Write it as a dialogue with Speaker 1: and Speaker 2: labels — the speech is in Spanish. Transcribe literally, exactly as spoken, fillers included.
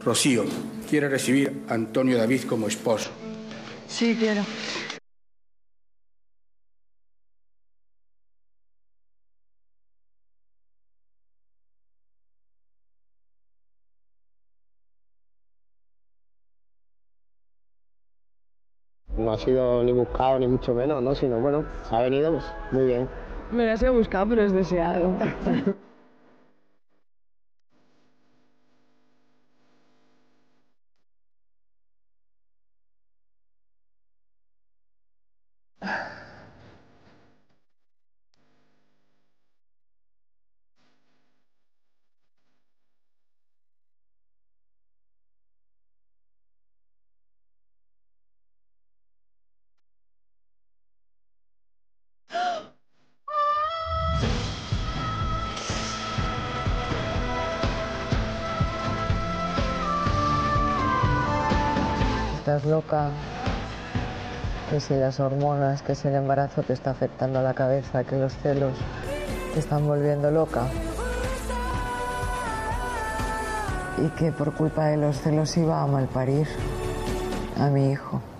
Speaker 1: Rocío, ¿quiere recibir a Antonio David como esposo?
Speaker 2: Sí, quiero.
Speaker 3: No ha sido ni buscado ni mucho menos, ¿no? Sino, bueno, ha venido pues, muy bien.
Speaker 2: Me lo ha sido buscado, pero es deseado.
Speaker 4: Estás loca, que si las hormonas, que si el embarazo te está afectando a la cabeza, que los celos te están volviendo loca. Y que por culpa de los celos iba a malparir a mi hijo.